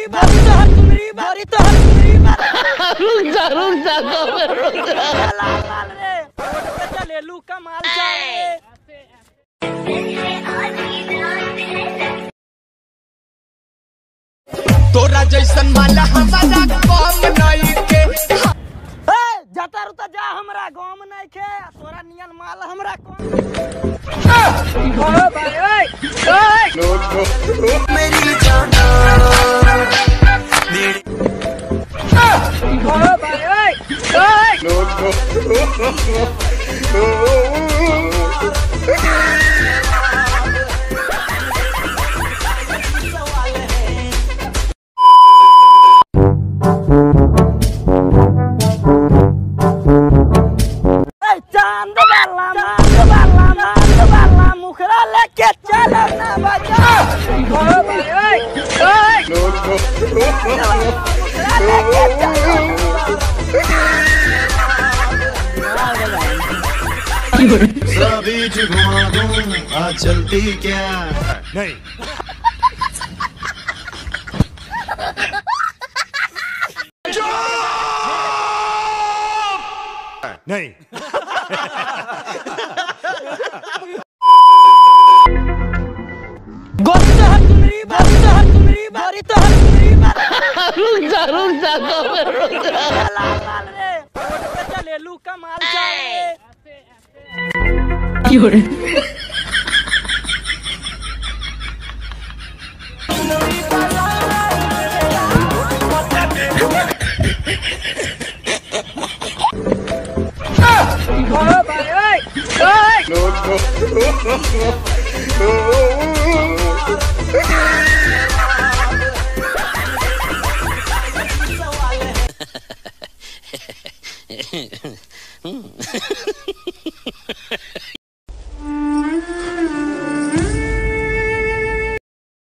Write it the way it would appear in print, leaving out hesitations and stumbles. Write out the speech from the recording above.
बारी तो हर तुम्हारी बारी तो हर तुम्हारी बारी रुक जा लाल लाल रे रोड पे चले लू कमाल जाए तोरा जैसन माला हमारा कम नहीं के जाता रुता जा हमरा गांव में नहीं खे तोरा नियन माल हमरा कौन मेरी जाना चांद वाला मुखरा लेके चलो ना बजा सभी घुमा दूं आज चलती क्या नहीं नहीं गोरी तो हर तुम्हारी बारी तो हर तुम्हारी बारी रुक जा लाल लाल रे रोड पे चले लू कमाल जाए